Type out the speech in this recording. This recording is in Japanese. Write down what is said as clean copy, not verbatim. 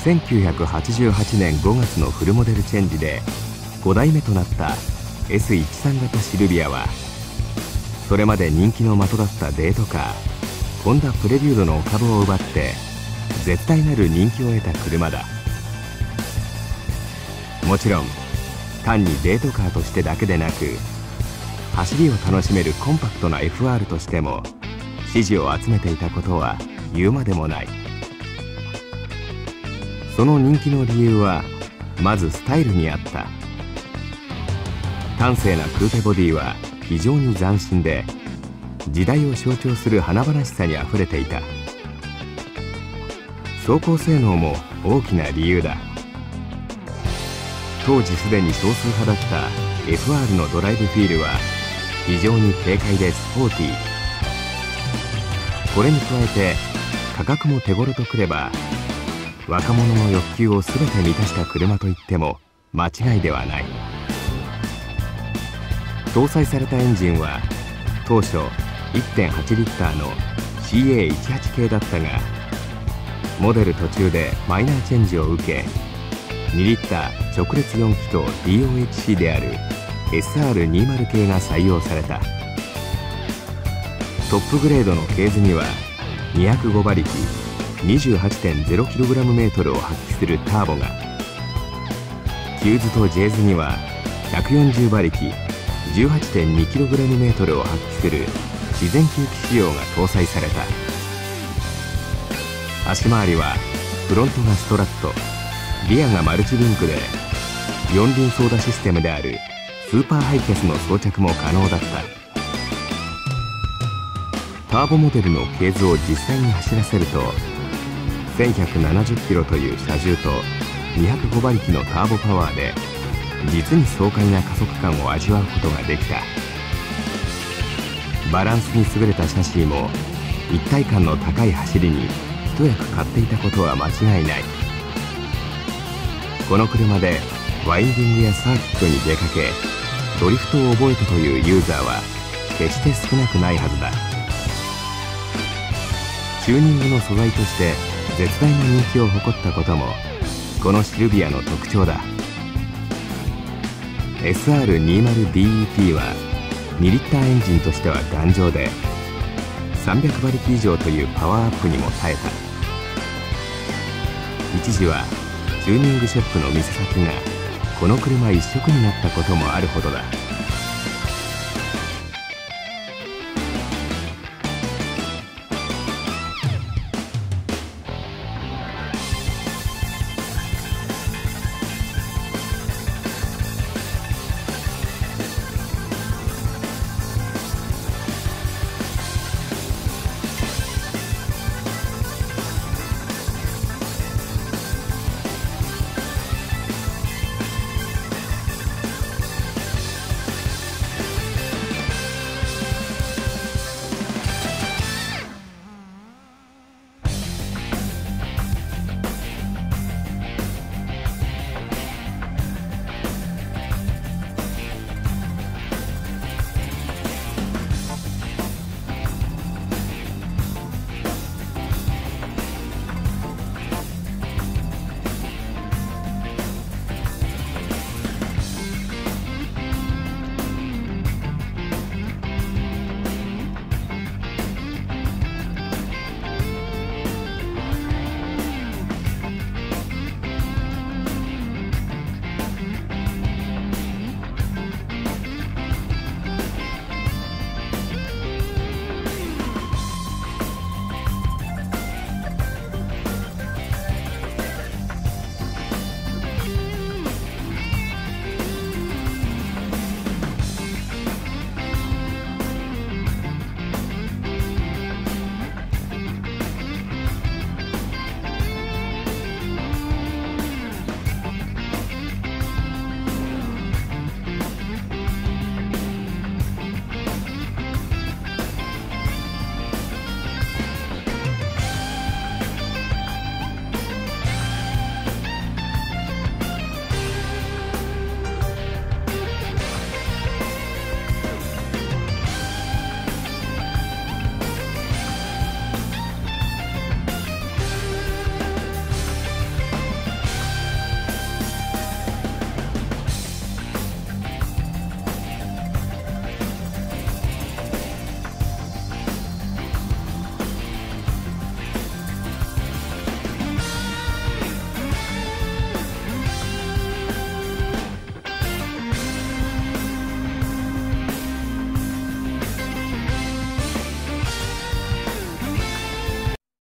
1988年5月のフルモデルチェンジで5代目となった S13 型シルビアは、それまで人気の的だったデートカーホンダプレビュードの株を奪って絶大なる人気を得た車だ。もちろん単にデートカーとしてだけでなく、走りを楽しめるコンパクトな FR としても支持を集めていたことは言うまでもない。その人気の理由はまずスタイルにあった。端正なクーペボディは非常に斬新で、時代を象徴する華々しさにあふれていた。走行性能も大きな理由だ。当時すでに少数派だった FR のドライブフィールは非常に軽快でスポーティー。これに加えて価格も手頃とくれば、若者の欲求を全て満たした車といっても間違いではない。搭載されたエンジンは当初 1.8 リッターの CA18 系だったが、モデル途中でマイナーチェンジを受け、2リッター直列4気筒 DOHC である SR20 系が採用された。トップグレードのケーズには205馬力 28.0kgm を発揮するターボが、キューズとジェーズには140馬力 18.2kgm を発揮する自然吸気仕様が搭載された。足回りはフロントがストラット、リアがマルチリンクで、四輪操舵システムであるスーパーハイキャスの装着も可能だった。ターボモデルのケーズを実際に走らせると、1170キロという車重と205馬力のターボパワーで実に爽快な加速感を味わうことができた。バランスに優れたシャシーも一体感の高い走りに一役買っていたことは間違いない。この車でワインディングやサーキットに出かけ、ドリフトを覚えたというユーザーは決して少なくないはずだ。チューニングの素材として絶大な人気を誇ったこともこのシルビアの特徴だ。 SR20DET は2リッターエンジンとしては頑丈で、300馬力以上というパワーアップにも耐えた。一時はチューニングショップの店先がこの車一色になったこともあるほどだ。